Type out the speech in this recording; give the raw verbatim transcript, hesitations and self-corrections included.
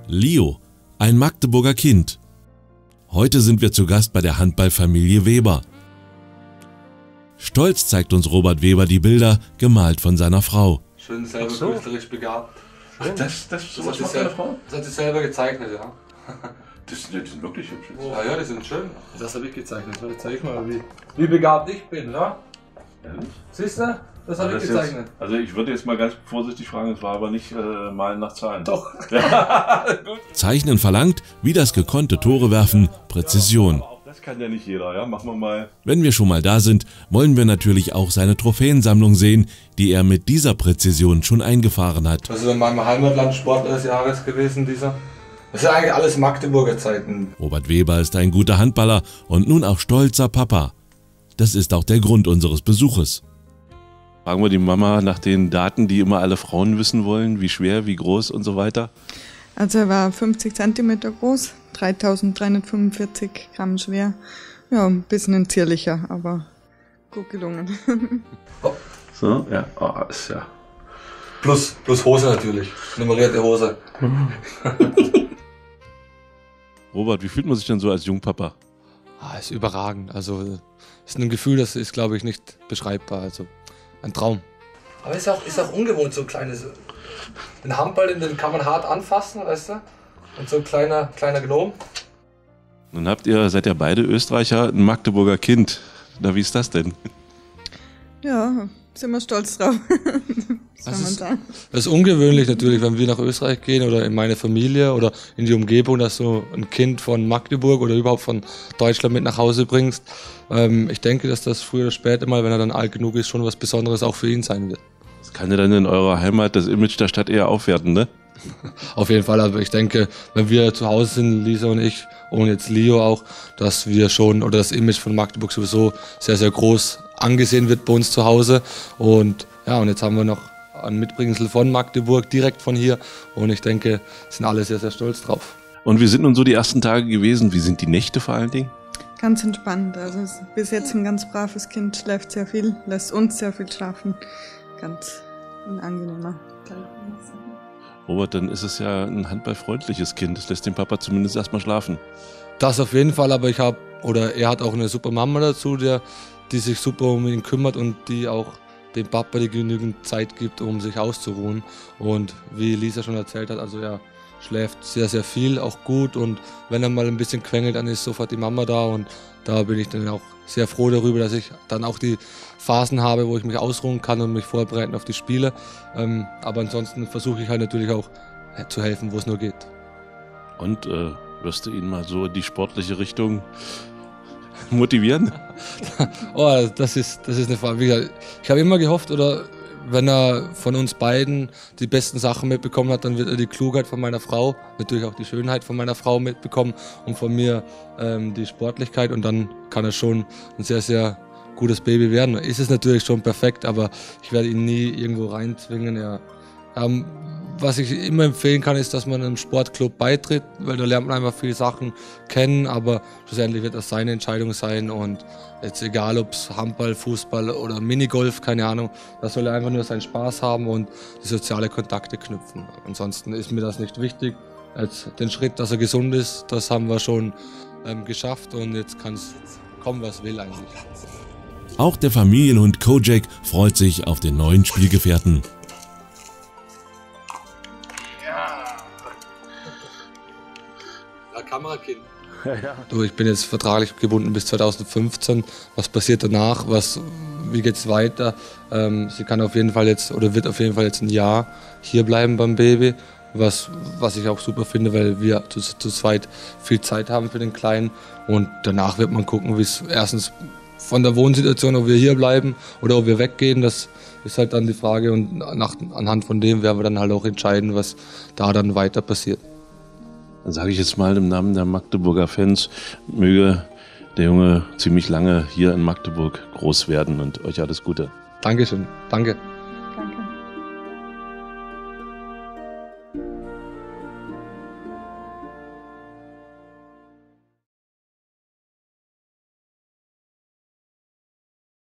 Leo, ein Magdeburger Kind. Heute sind wir zu Gast bei der Handballfamilie Weber. Stolz zeigt uns Robert Weber die Bilder, gemalt von seiner Frau. Schön selber so. künstlerisch begabt. Ach, das, das, Das das hat, sie macht deine sel Frau? das hat sie selber gezeichnet, ja. Das sind, die sind wirklich hübsch. Ja, ja, die sind schön. Das habe ich gezeichnet. Warte, zeig mal, wie, wie begabt ich bin, ja? Ehrlich? Siehst du? Das habe ich Das gezeichnet. Jetzt, also ich würde jetzt mal ganz vorsichtig fragen, es war aber nicht äh, malen nach Zahlen. Doch. Zeichnen verlangt, wie das gekonnte Tore werfen, Präzision. Auch das kann ja nicht jeder, ja? Machen wir mal. Wenn wir schon mal da sind, wollen wir natürlich auch seine Trophäensammlung sehen, die er mit dieser Präzision schon eingefahren hat. Das ist in meinem Heimatland Sportler des Jahres gewesen, dieser. Das sind eigentlich alles Magdeburger Zeiten. Robert Weber ist ein guter Handballer und nun auch stolzer Papa. Das ist auch der Grund unseres Besuches. Fragen wir die Mama nach den Daten, die immer alle Frauen wissen wollen, wie schwer, wie groß und so weiter. Also er war fünfzig Zentimeter groß, dreitausenddreihundertfünfundvierzig Gramm schwer. Ja, ein bisschen ein zierlicher, aber gut gelungen. So, ja, oh, ist ja. Plus, plus Hose natürlich. Nummerierte Hose. Robert, wie fühlt man sich denn so als Jungpapa? Ah, ist überragend. Also ist ein Gefühl, das ist, glaube ich, nicht beschreibbar. Also ein Traum. Aber ist auch, ist auch ungewohnt, so ein kleines. Den Handball, den kann man hart anfassen, weißt du? Und so ein kleiner, kleiner Gnom. Nun habt ihr, seid ja beide Österreicher, ein Magdeburger Kind. Na, wie ist das denn? Ja, sind wir stolz drauf. Das Das kann man ist, sagen. das ist ungewöhnlich natürlich, wenn wir nach Österreich gehen oder in meine Familie oder in die Umgebung, dass du ein Kind von Magdeburg oder überhaupt von Deutschland mit nach Hause bringst. Ähm, ich denke, dass das früher oder später mal, wenn er dann alt genug ist, schon was Besonderes auch für ihn sein wird. Das kann ja dann in eurer Heimat das Image der Stadt eher aufwerten, ne? Auf jeden Fall, aber ich denke, wenn wir zu Hause sind, Lisa und ich, und jetzt Leo auch, dass wir schon, oder das Image von Magdeburg sowieso sehr, sehr groß angesehen wird bei uns zu Hause. Und ja, und jetzt haben wir noch ein Mitbringsel von Magdeburg, direkt von hier. Und ich denke, sind alle sehr, sehr stolz drauf. Und wie sind nun so die ersten Tage gewesen? Wie sind die Nächte vor allen Dingen? Ganz entspannt. Also ist bis jetzt ein ganz braves Kind, schläft sehr viel, lässt uns sehr viel schlafen. Ganz ein angenehmer Tag. Robert, dann ist es ja ein handballfreundliches Kind. Das lässt den Papa zumindest erstmal schlafen. Das auf jeden Fall, aber ich habe, oder er hat auch eine super Mama dazu, der, die sich super um ihn kümmert und die auch dem Papa die genügend Zeit gibt, um sich auszuruhen. Und wie Lisa schon erzählt hat, also er schläft sehr, sehr viel, auch gut. Und wenn er mal ein bisschen quengelt, dann ist sofort die Mama da. Und da bin ich dann auch sehr froh darüber, dass ich dann auch die Phasen habe, wo ich mich ausruhen kann und mich vorbereiten auf die Spiele. Ähm, aber ansonsten versuche ich halt natürlich auch äh, zu helfen, wo es nur geht. Und äh, wirst du ihn mal so in die sportliche Richtung motivieren? Oh, das ist, das ist eine Frage. Wie gesagt, ich habe immer gehofft, oder wenn er von uns beiden die besten Sachen mitbekommen hat, dann wird er die Klugheit von meiner Frau, natürlich auch die Schönheit von meiner Frau mitbekommen und von mir ähm, die Sportlichkeit, und dann kann er schon ein sehr, sehr gutes Baby werden. Ist es natürlich schon perfekt, aber ich werde ihn nie irgendwo reinzwingen. Ja. Ähm, was ich immer empfehlen kann, ist, dass man einem Sportclub beitritt, weil da lernt man einfach viele Sachen kennen, aber schlussendlich wird das seine Entscheidung sein, und jetzt egal, ob es Handball, Fußball oder Minigolf, keine Ahnung, da soll er einfach nur seinen Spaß haben und die soziale Kontakte knüpfen. Ansonsten ist mir das nicht wichtig. Jetzt den Schritt, dass er gesund ist, das haben wir schon ähm, geschafft, und jetzt kann es kommen, was will eigentlich. Auch der Familienhund Kojak freut sich auf den neuen Spielgefährten. Kamerakind. Ja. Du, ich bin jetzt vertraglich gebunden bis zweitausendfünfzehn. Was passiert danach? Was, wie geht's weiter? Ähm, sie kann auf jeden Fall jetzt, oder wird auf jeden Fall jetzt ein Jahr hier bleiben beim Baby. Was, was ich auch super finde, weil wir zu, zu zweit viel Zeit haben für den Kleinen. Und danach wird man gucken, wie es erstens von der Wohnsituation, ob wir hier bleiben oder ob wir weggehen. Das ist halt dann die Frage. Und nach, anhand von dem werden wir dann halt auch entscheiden, was da dann weiter passiert. Dann sage ich jetzt mal im Namen der Magdeburger Fans, möge der Junge ziemlich lange hier in Magdeburg groß werden und euch alles Gute. Dankeschön, danke.